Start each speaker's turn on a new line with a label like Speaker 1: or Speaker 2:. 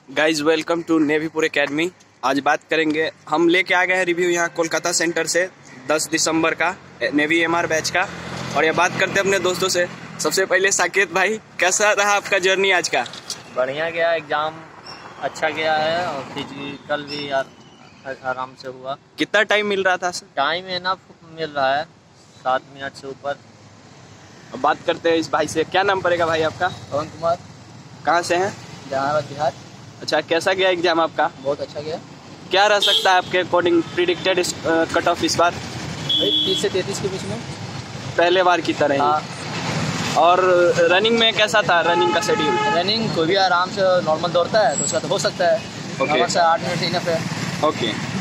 Speaker 1: Guys welcome to Navipur academy. आज बात करेंगे, हम लेके आ गए हैं रिव्यू यहाँ कोलकाता सेंटर से 10 दिसंबर का नेवी एमआर बैच का। और ये बात करते हैं अपने दोस्तों से। सबसे पहले साकेत भाई, कैसा रहा आपका जर्नी आज का?
Speaker 2: बढ़िया गया, एग्ज़ाम अच्छा गया है और फिजिकल भी आराम से हुआ।
Speaker 1: कितना टाइम मिल रहा था सर?
Speaker 2: टाइम इनफ मिल रहा है, 7 मिनट से ऊपर।
Speaker 1: अब बात करते हैं इस भाई से। क्या नाम पड़ेगा भाई आपका?
Speaker 2: पवन कुमार।
Speaker 1: कहाँ से हैं?
Speaker 2: जहानाबाद, बिहार।
Speaker 1: अच्छा, कैसा गया एग्जाम आपका?
Speaker 2: बहुत अच्छा गया।
Speaker 1: क्या रह सकता है आपके अकॉर्डिंग प्रिडिक्टेड कट ऑफ इस बार?
Speaker 2: 30 से 33 के बीच में,
Speaker 1: पहले बार की तरह ही।
Speaker 2: हाँ।
Speaker 1: और रनिंग में कैसा था रनिंग का शेड्यूल?
Speaker 2: रनिंग कोई भी आराम से नॉर्मल दौड़ता है तो उसका तो हो सकता है।
Speaker 1: Okay.
Speaker 2: 8 मिनट इनफ है।
Speaker 1: ओके।